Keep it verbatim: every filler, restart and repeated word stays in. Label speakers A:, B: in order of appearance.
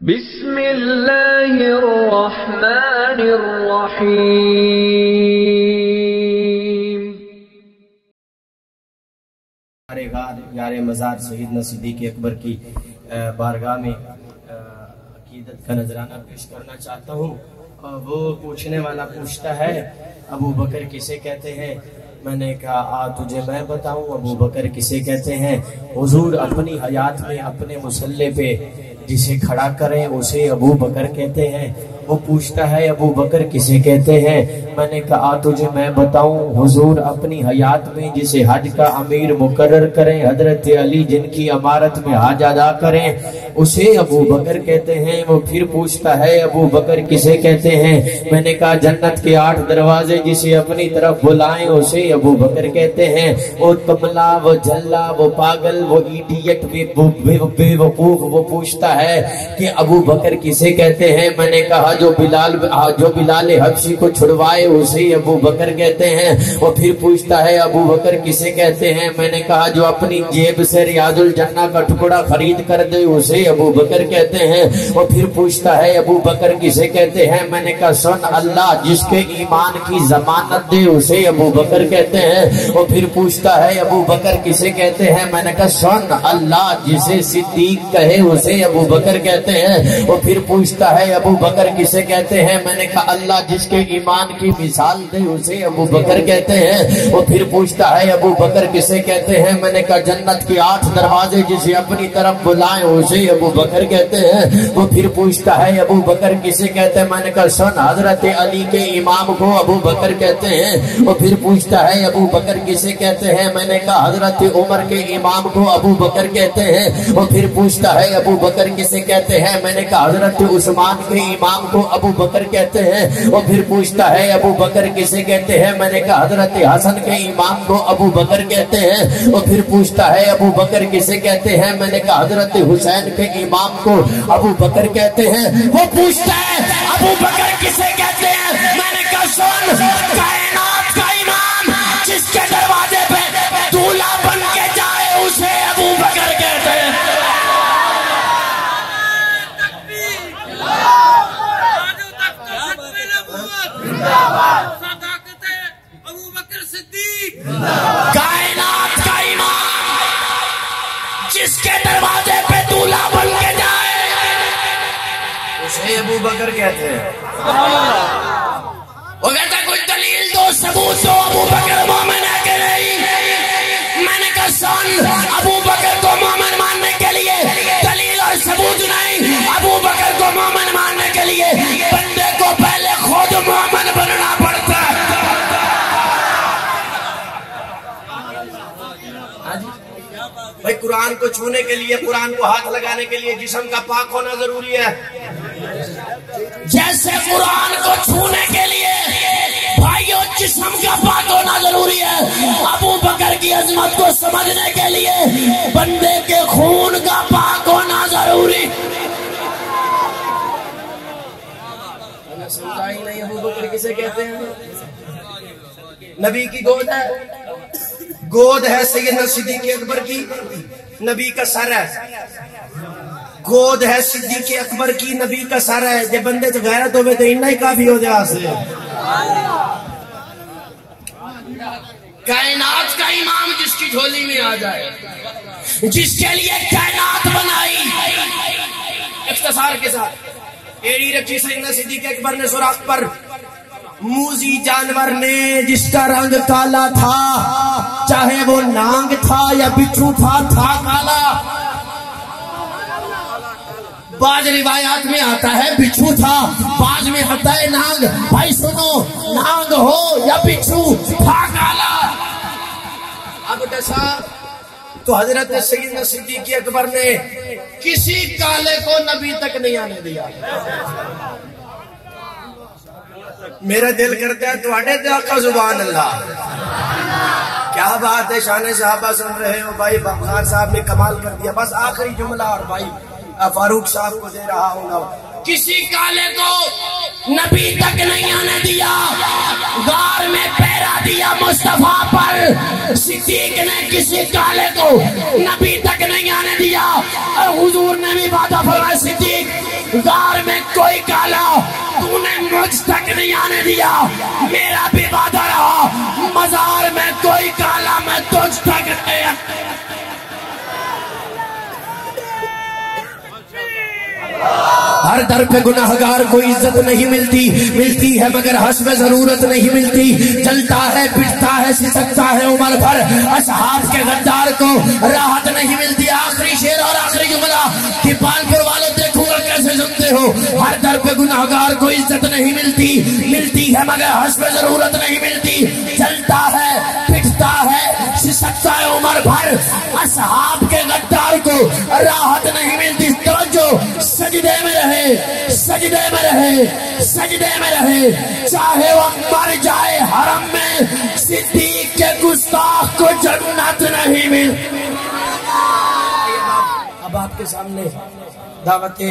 A: بسم اللہ الرحمن الرحیم۔
B: ہمارے غار یار مزار سیدنا صدیق اکبر کی بارگاہ میں عقیدت کا نذرانہ پیش کرنا چاہتا ہوں۔ وہ پوچھنے والا پوچھتا ہے ابو بکر کسے کہتے ہیں؟ میں نے کہا آ تجھے میں بتاؤں ابو بکر کسے کہتے ہیں۔ حضور اپنی حیات میں اپنے مصلی پہ جسے کھڑا کریں اسے ابو بکر کہتے ہیں۔ وہ پوچھتا ہے ابو بکر کسے کہتے ہیں؟ میں نے کہا تجھے میں بتاؤں، حضور اپنی حیات میں جسے حج کا امیر مقرر کریں، حضرت علی جن کی امارت میں حج ادا کریں، اسے ابو بکر کہتے ہیں۔ وہ پھر پوچھتا ہے ابو بکر کسے کہتے ہیں؟ میں نے کہا جنت کے آٹھ دروازے جسے اپنی طرف بلائیں اسے ابو بکر کہتے ہیں۔ وہ کملا، وہ جھلا، وہ پاگل، وہ ایڈیٹ، بے وقوف وہ پوچھتا ہے کہ ابو بکر کسے کہتے ہیں؟ میں نے کہا جو بلال جو بلال حبشی کو چھڑوائے اسے ابو بکر کہتے ہیں۔ وہ پھر پوچھتا ہے ابو بکر کسے کہتے ہیں؟ میں نے کہا جو اپنی جیب سے ریاض الجنہ کا ٹکڑا خرید کر دے اسے ابو بکر کہتے ہیں۔ وہ پھر پوچھتا ہے ابو بکر کسے کہتے ہیں؟ میں نے کہا سن اللہ جس کے ایمان کی ضمانت دے اسے ابو بکر کہتے ہیں۔ وہ پھر پوچھتا ہے ابو بکر کسے کہتے ہیں؟ میں نے کہا سن اللہ جسے صدیق کہے اسے ابو بکر کہتے ہیں۔ وہ پھر پوچھتا ہے ابو بکر کسے کہتے ہیں؟ میں نے کہا اللہ جس کے ایمان کی مثال دے اسے ابو بکر کہتے ہیں۔ وہ پھر پوچھتا ہے ابو بکر کسے کہتے ہیں؟ میں نے کہا جنت کے آٹھ دروازے جسے اپنی طرف بلائیں اسے ابو بکر کہتے ہیں۔ وہ پھر پوچھتا ہے ابو بکر کسے کہتے ہیں؟ میں نے کہا سن حضرت علی کے امام کو ابو بکر کہتے ہیں۔ وہ پھر پوچھتا ہے ابو بکر کسے کہتے ہیں؟ میں نے کہا حضرت عمر کے امام کو ابو بکر کہتے ہیں۔ وہ پھر پوچھتا ہے ابو بکر کسے کہتے ہیں؟ میں نے کہا حضرت عثمان کے امام کو ابو بکر کہتے ہیں۔ وہ پھر پوچھتا ہے ابو بکر کسے کہتے ہیں؟ میں نے کہا حضرت حسن کے امام کو ابو بکر کہتے ہیں۔ وہ پھر پوچھتا ہے ابو بکر کسے کہتے ہیں؟ میں نے کہا حضرت حسین کے امام کو ابو بکر کہتے ہیں۔ وہ پوچھتا ہے ابو بکر کسے کہتے ہیں؟ میں نے کہا سن کائنات کا امام جس کے دروازے پہ دولہا بن کے جائے اسے ابو بکر کہتے ہیں۔ کائنات کا امام جس کے دروازے پہ دولہا بن کے جائے اسے ابو بکر کہتے ہیں۔ وہ کہتا ہے کچھ دلیل دو، ثبوت دو، ابو بکر مومن ہے کہ نہیں؟ میں نے کہا سن ابو بکر کو مومن ماننے کے لیے دلیل اور ثبوت نہیں، ابو بکر کو مومن ماننے کے لیے بندے کو پہلے خود مومن بننا پڑتا ہے۔ بھائی قرآن کو چھونے کے لیے، قرآن کو ہاتھ لگانے کے لیے جسم کا پاک ہونا ضروری ہے، جیسے قرآن کو چھونے کے لیے بھائیو جسم کا پاک ہونا ضروری ہے۔ ابو بکر کی عظمت کو سمجھنے کے لیے بندے کے خون کا پاک ہونا ضروری۔ سمجھائی نہیں ابو بکر کسے کہتے ہیں؟ نبی کی گود ہے، گود ہے سیدنا صدیق اکبر کی، نبی کا سر ہے۔ گود ہے صدیق اکبر کی، نبی کا سر ہے۔ جب بندے تو غیرت ہوئے تو انہی کافی ہو جائے سے۔ کائنات کا امام جس کی جھولی میں آ جائے، جس کے لیے کائنات بنائی، اختصار کے ساتھ ایڑی رکھی سیدنا صدیق اکبر نے سوراخ پر، موذی جانور نے جس کا رنگ کالا تھا، چاہے وہ نانگ تھا یا بچھو تھا، تھا کالا۔ بعض روایات میں آتا ہے بچھو تھا، بعض میں آتا ہے نانگ۔ بھائی سنو، نانگ ہو یا بچھو تھا کالا۔ اب ڈسا تو حضرت سیدنا صدیق اکبر نے کسی کالے کو نبی تک نہیں آنے دیا۔ میرا دل کرتا ہے تواڈے تے آقا زبان اللہ، کیا بات ہے، شان صحابہ سن رہے ہو بھائی، بخار صاحب نے کمال کر دیا۔ بس آخری جملہ اور بھائی فاروق صاحب کو دے رہا ہوں گا، کسی کالے کو نبی تک نہیں آنے دیا، غار میں پہرا دیا مصطفیٰ پر، صدیق نے کسی کالے کو نبی تک نہیں آنے دیا، اور حضور نے بھی وعدہ فرمایا صدیق
C: غار میں کوئی کالا تو نے مجھ تک نہیں آنے دیا، میرا بھی وعدہ رہا مزار میں کوئی کالا میں تجھ تک نہیں آنے۔ ہر در پہ گناہگار کو عزت نہیں ملتی، ملتی ہے مگر حسب ضرورت نہیں ملتی، چلتا ہے پٹتا ہے سسکتا ہے عمر بھر، اصحاب کے غدار کو راحت نہیں ملتی۔ آخری شعر اور آخری جملہ کہ پالپور والوں دیکھوں گا کیسے سنتے ہو، ہر در پہ گناہگار کو عزت نہیں ملتی، ملتی ہے مگر حسب ضرورت نہیں ملتی، چلتا ہے پٹتا ہے سسکتا ہے عمر بھر، اصحاب کے غدار کو راحت نہیں ملتی۔ توجہ، سجدے میں رہے، سجدے میں رہے، سجدے میں رہے، چاہے وہ مر جائے حرم میں، صدیق کے گستاخ کو جنت نہیں مل۔ اب آپ کے سامنے دعوت